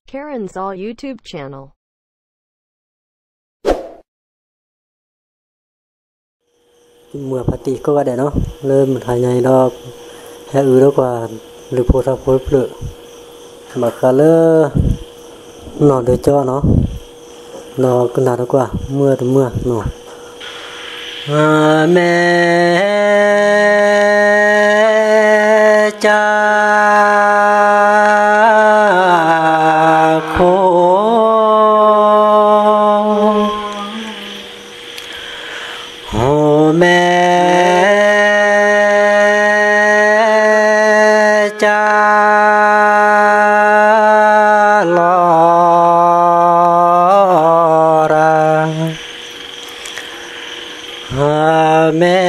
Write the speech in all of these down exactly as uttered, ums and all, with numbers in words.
Karen's All YouTube channel. เมื่อปฏิก็ว่าได้เนาะเริ่มถ่ายใหญ่ดอกแค่อือแล้วกว่าหรือโพธาโพธเปลือกบักกะเลอนอนโดยจ้อเนาะนอนขนาดกว่าเมื่อตัวเมื่อเนาะแม่จ้าโคแม่จ้าลอราแม่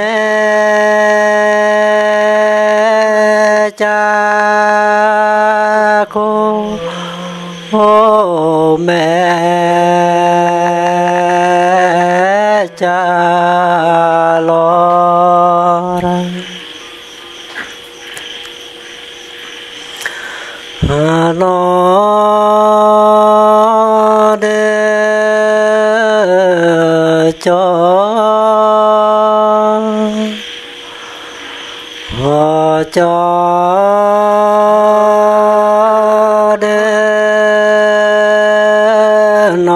จ้าโคโอ้แม่จ้าลอราฮานอเดจอฮอจอเดน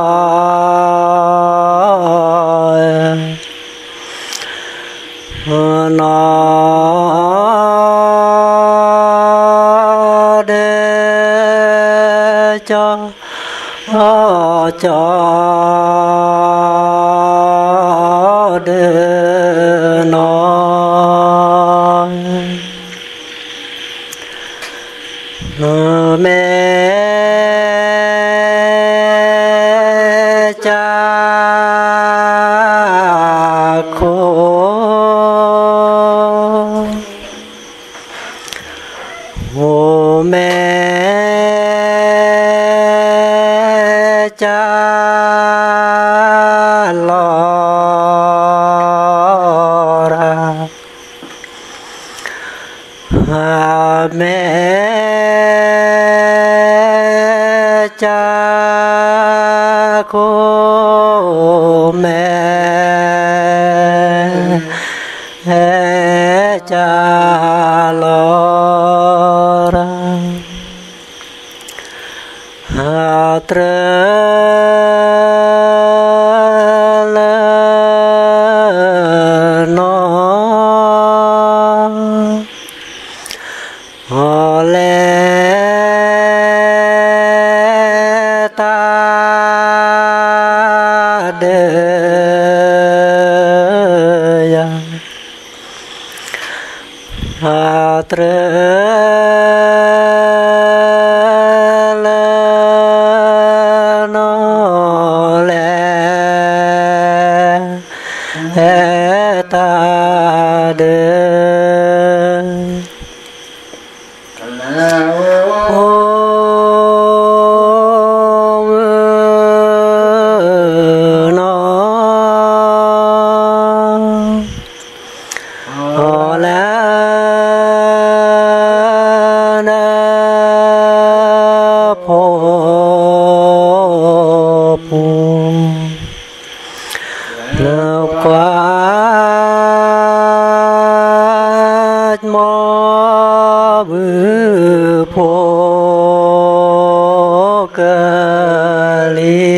อนอเดจอจอเดนอแม่จ้าโคโอ้แม่จ้าลอราแม่จ้าโคแม่จ้าลอราหาเตรเลนอฮอเลตาเดยหาเตรเลนอเลตาเดโอ้นอโอแล้วนะโพภูแล้วกว่าหมอบือโพกะลี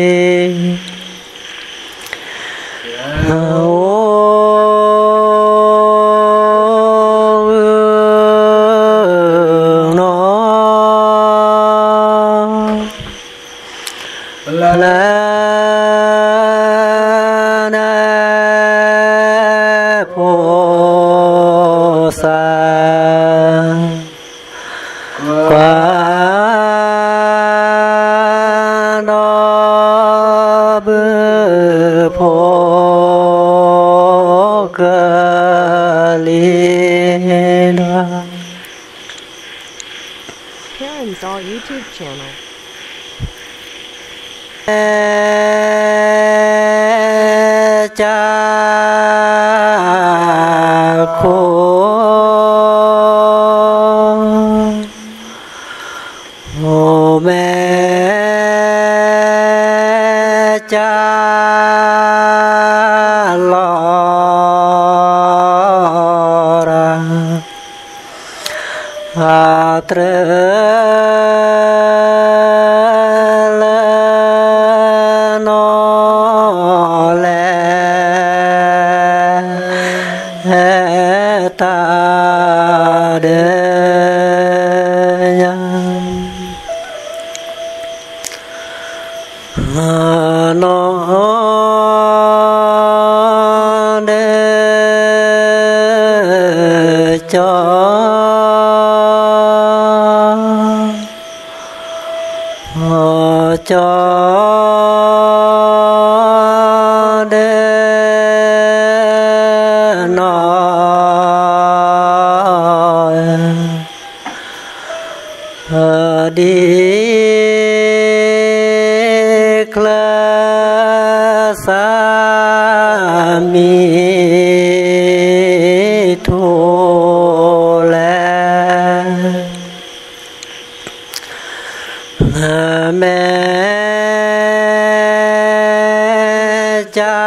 โอ้นอละละนะโพสากว่านอบือโพกะลีนะ Karen's All YouTube channel. จ้าโค โ ô mẹ cha lo ra a tre no le ta de no de cho cho de no đi sa mi thu le mẹ cha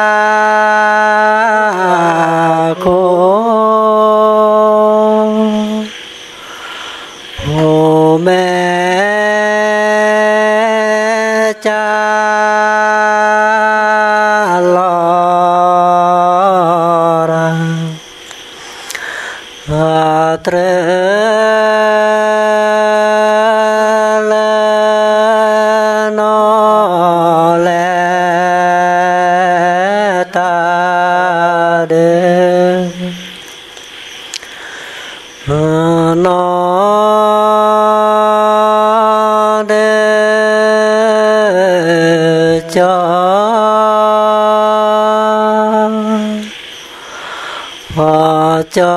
cô ô mẹ cha tre le no le ta de no de cho cho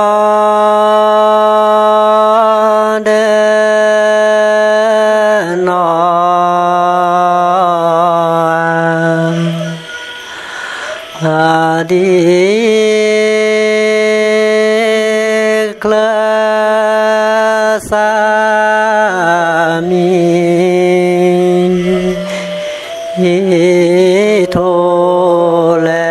đi kla sa mi thô lệ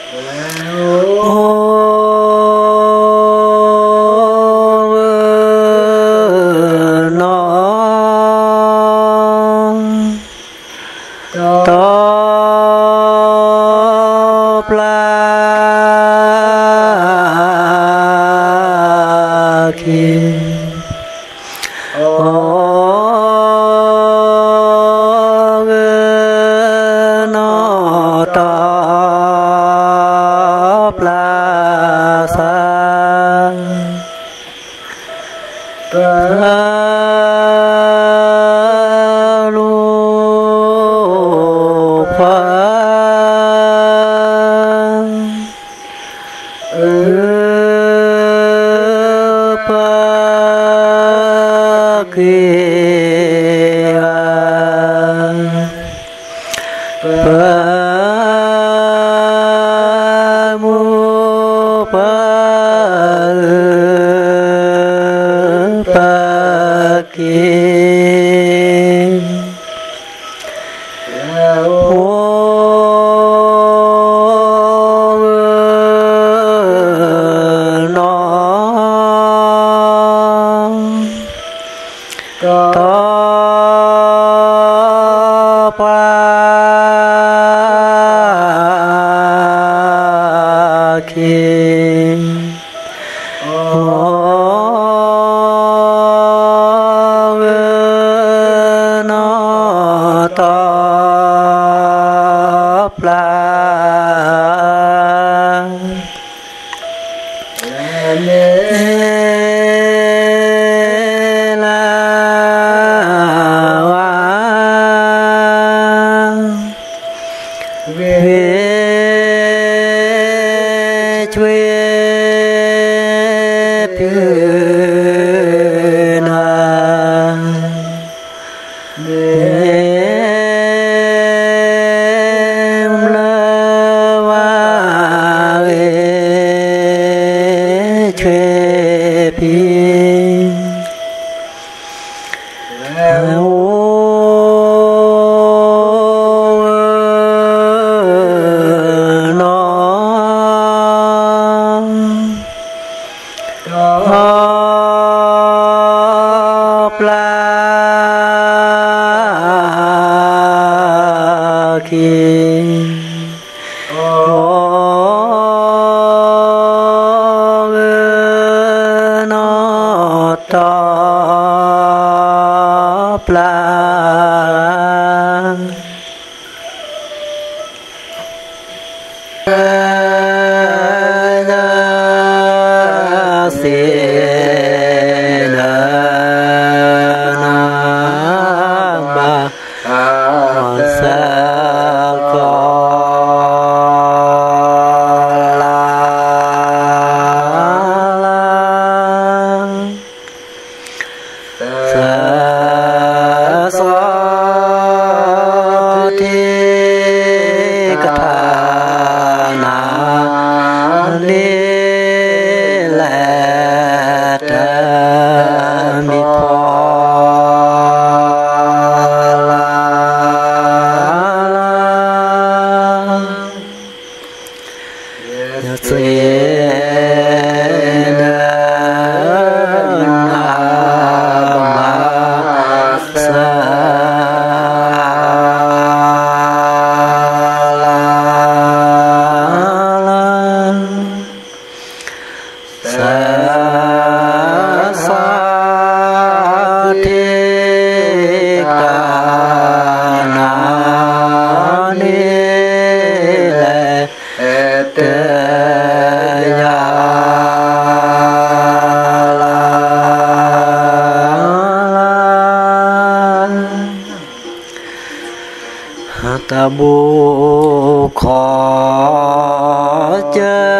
บูขอเจอ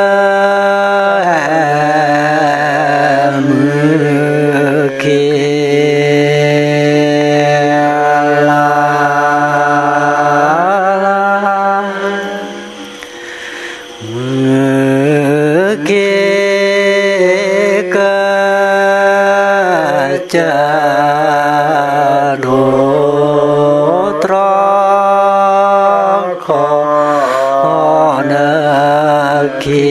มือเคียลามือเคียก็จะโดตรขอเนอคี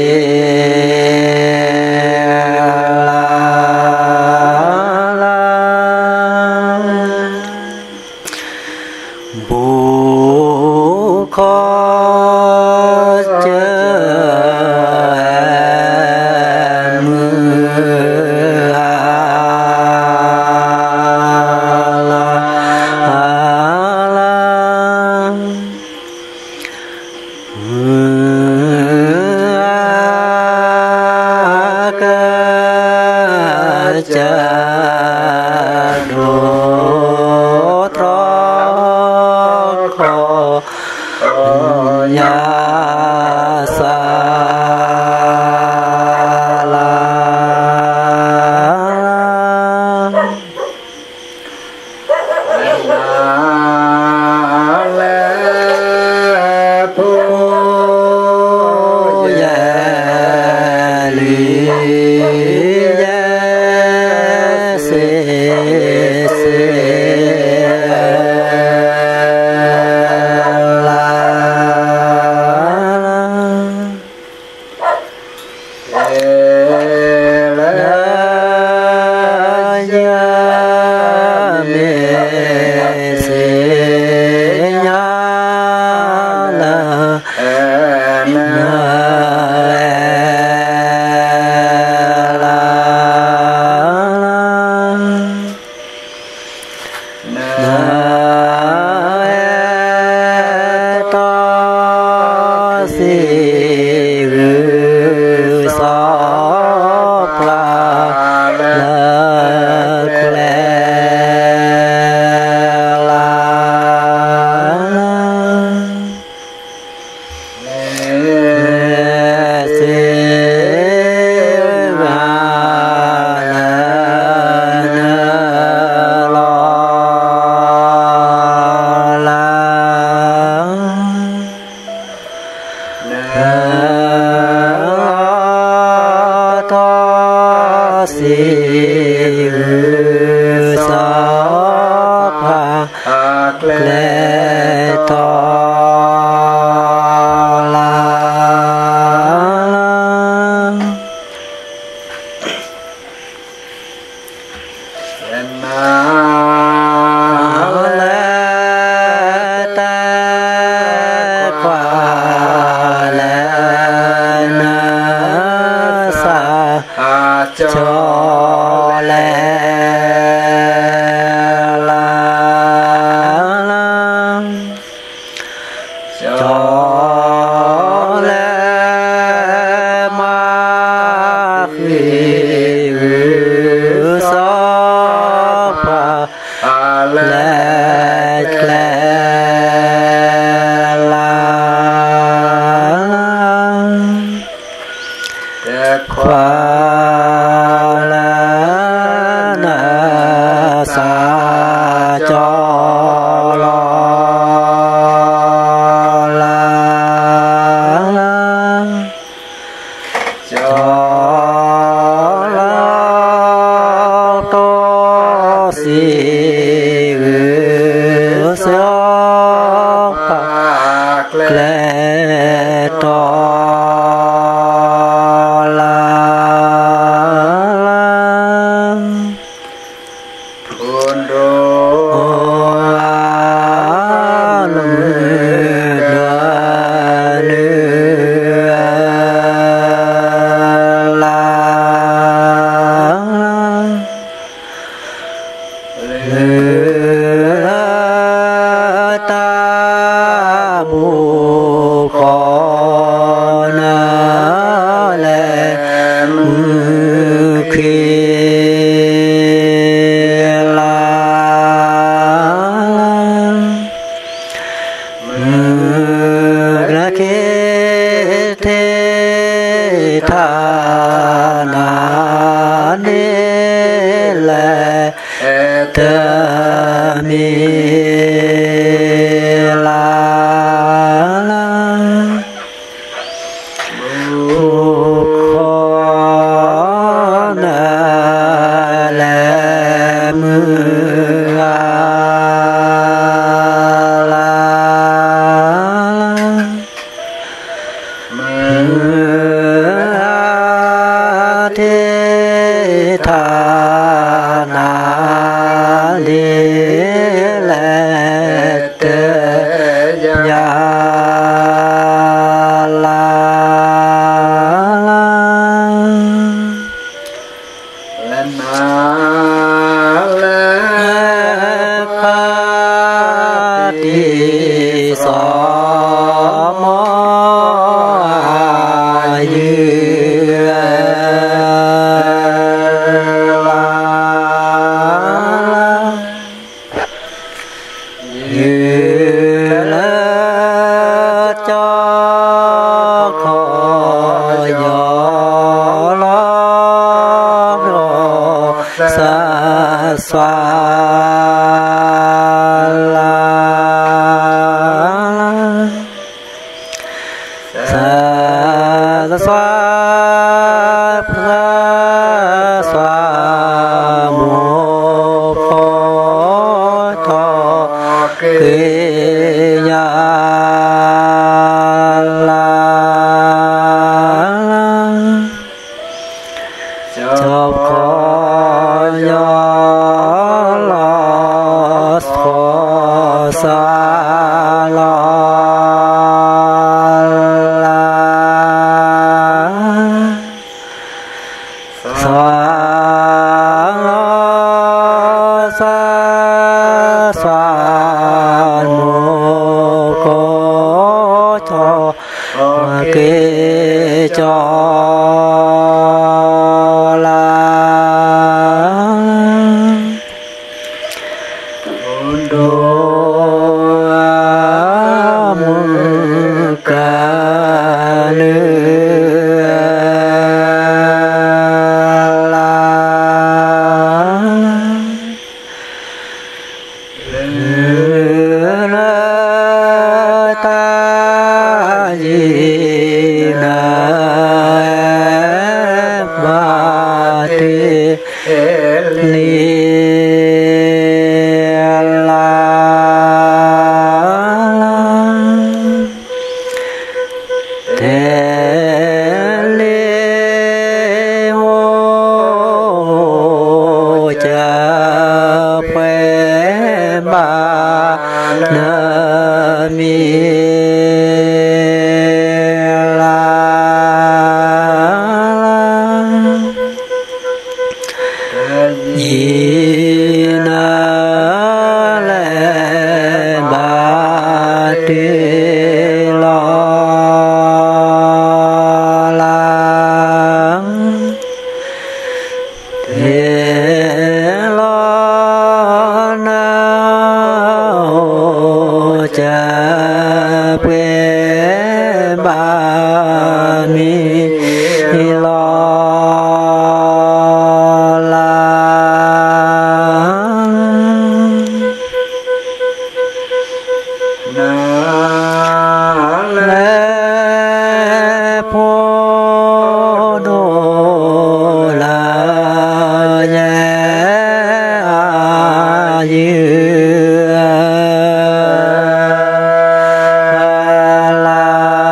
บุคเจอมือลาลามือกจะโดตรยาสาลาและผู้ยาลียาเสเสสิสอปลาเลิกแลลาเสวาลาลาทอสิสาภาแกลทอลานาและแต่กว่าและนาสาจอแลลาจอแลมาคือสอปาและแกลลาควาลานาสาจอลอลาจอลาโตสิเสอปาแกลตอตาบุคนาแลมือคีลามือกระเคเทธานาเนแลเตมีลาบุคนาแลมือลาเทธานาเดเลเตยาลาละนาละพาติสมยืสวาลาสาสวาพระสวาโมโพทอเกยาลาจบขอยอสาลาลาสาสาสาโมโกจอมาเกจอลาโดมุกาเลือลาเลือตายีนาบาติลีเทเลโอจะเพบานามิลายีนาเลบาติลาเทลนาจะเปบามิลาลานาเลโพโดลายืลา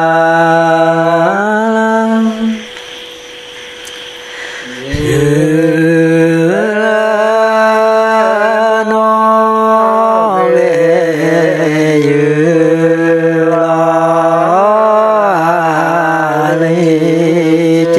ยืลานอเวยืลาลิเจ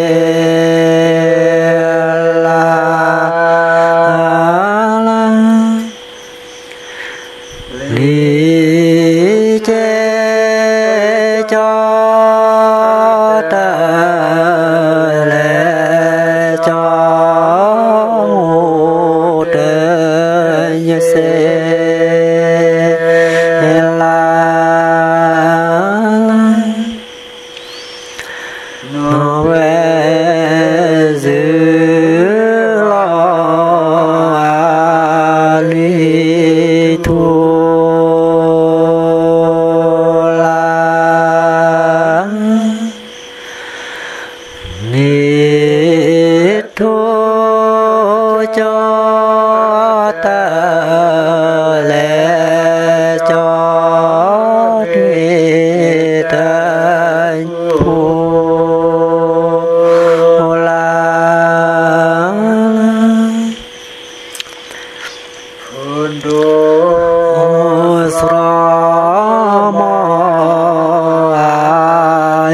ลีเจจอตะเลจอเตยเสลาโนเวซึลาลิทูนิทุจอตะเลจอทิต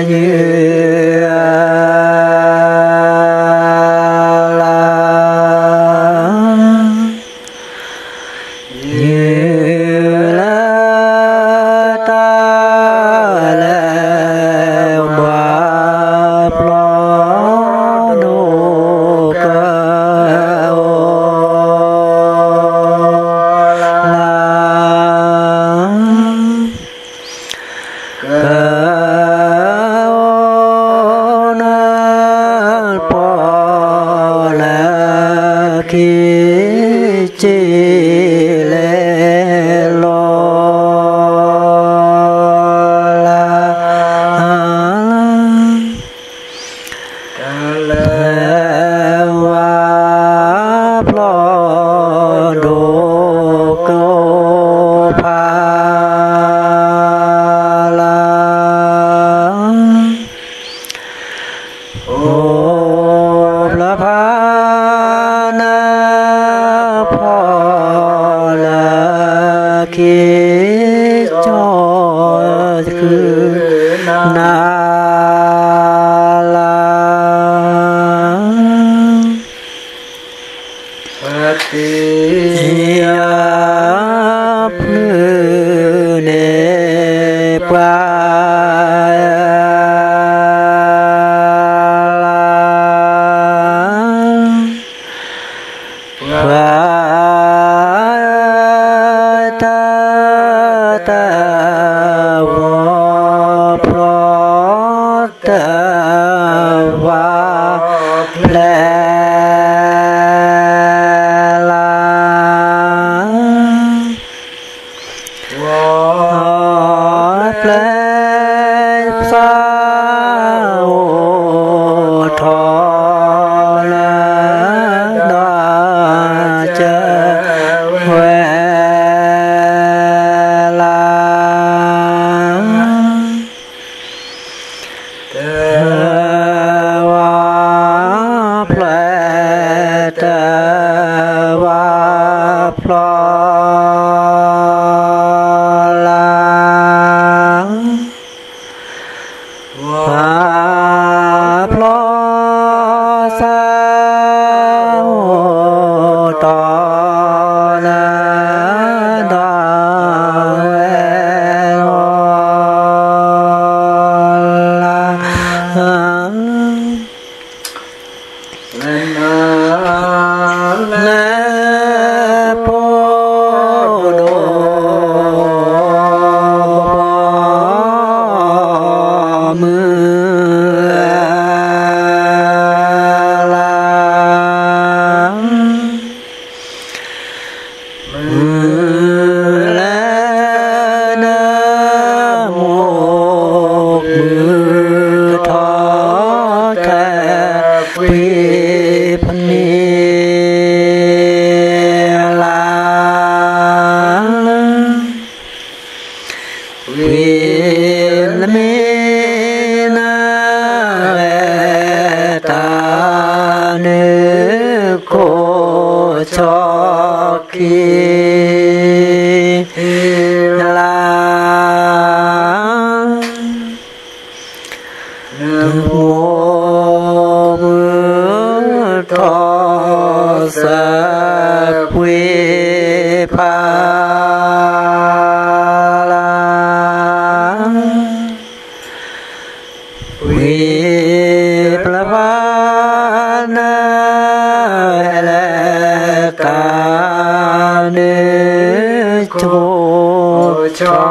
cho